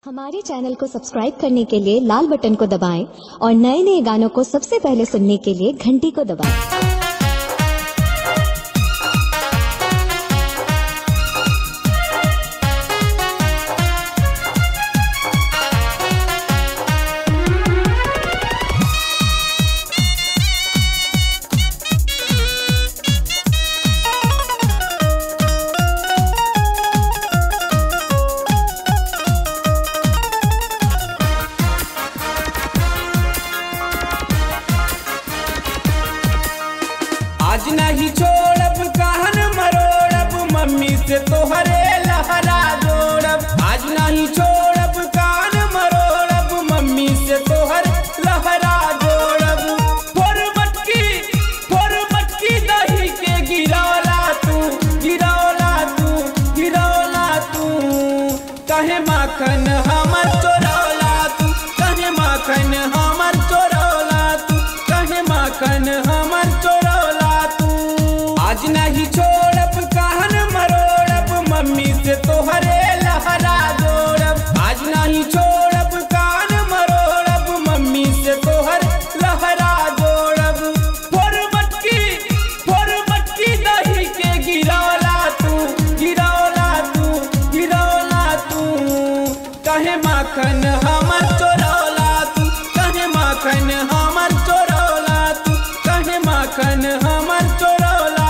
हमारे चैनल को सब्सक्राइब करने के लिए लाल बटन को दबाएं और नए नए गानों को सबसे पहले सुनने के लिए घंटी को दबाएं। आज नहीं छोड़ब कहन मरोड़ब मम्मी से तोहरे लहरा जोड़ब। आज नहीं छोड़ब कहन मरोड़ब मम्मी से तोहर लहरा जोड़ब। फोर मटकी दही के गिरौला तू कहे माखन हमर चोरौला तू, कहे माखन हमर चोरौला तू, कहे माखन हमर चोरौला। आज नहीं छोड़ब कहन मरोड़ब मम्मी से तोहरे लहरा जोड़ब। आज नहीं छोड़ब कहन मरोड़ब मम्मी से तोहर लहरा जोड़ब। फोर मटकी दही के गिरौला तू कहे माखन हमर चोरौला तू, कहे माखन हमर चोरौला तू, कहे माखन हमर चोरौला।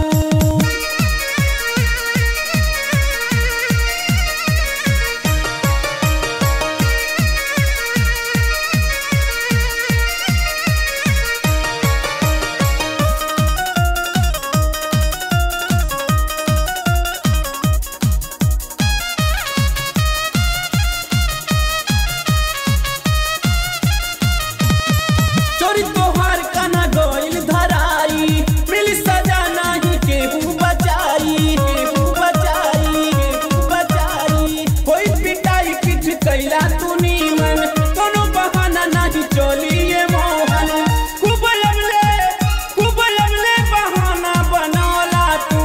चोरी तोहार कना गोइल धराई, मिली सजा नहीं केहू बचाई। कोई पिटाई पीठ कैला तू नीमन, कोनो बहाना नहीं चोलिए मोहन। खूब लवले बहाना बनौला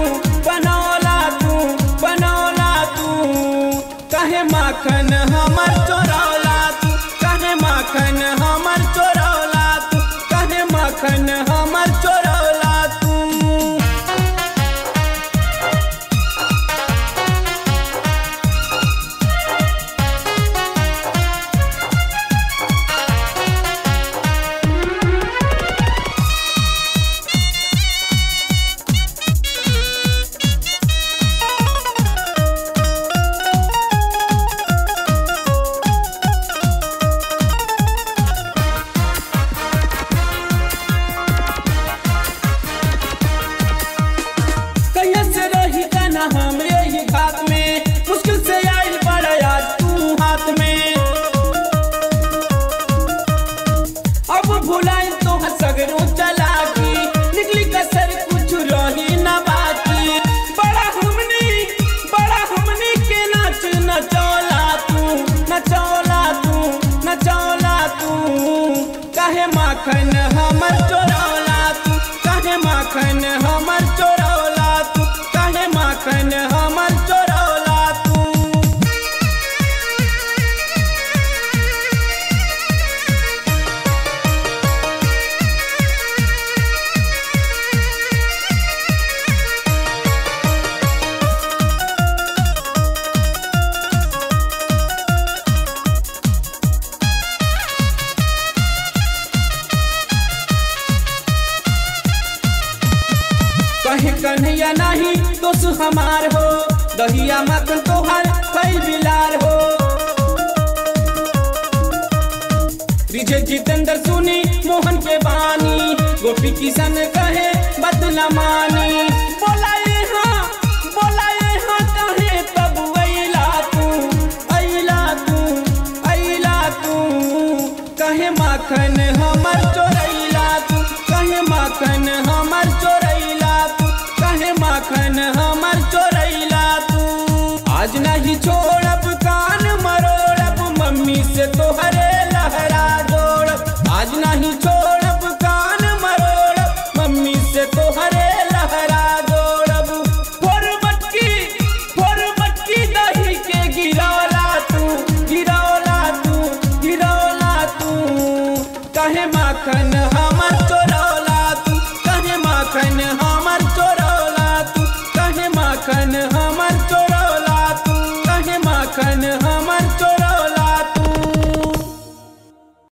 तू कहे माखन हमर चोरौला तू, कहे माखन हमर चोरौला तू, कहे माखन हमर चोरौला तू। हम यही घात में मुश्किल से आइल पड़ा आज तू हाथ में। अब भुलाइल तो सगरों चला की, निकली कसर कुछ रही न बाकी। बड़ा हमनी के नाच नचौला तू कहे माखन हमर चोरौला तू, कहे माखन हमर चोरौला तू, कहे माखन हमर चोरौला तू। कहे कन्हैया नहीं दोस्त हमार हो, दहिया मखन तोहर कई बिलार हो। विजय जितेंद्र सुनी मोहन के बानी, गोपी किशन कहे बदला मानी। बोलाए हाँ कहे तब अइला तू कहे माखन हमर चोरैला तू, कहे माखन हमर चोरैला तू, कहे माखन हमर चोरैला तू। आज नहीं छोड़ब कान मरोड़ब मम्मी से तोहरे लहरा जोड़ब। आज नहीं छोड़ब कान मरोड़ब मम्मी से तोहरे लहरा जोड़ब। फोर मटकी दही के गिरौला तू कहे माखन हमर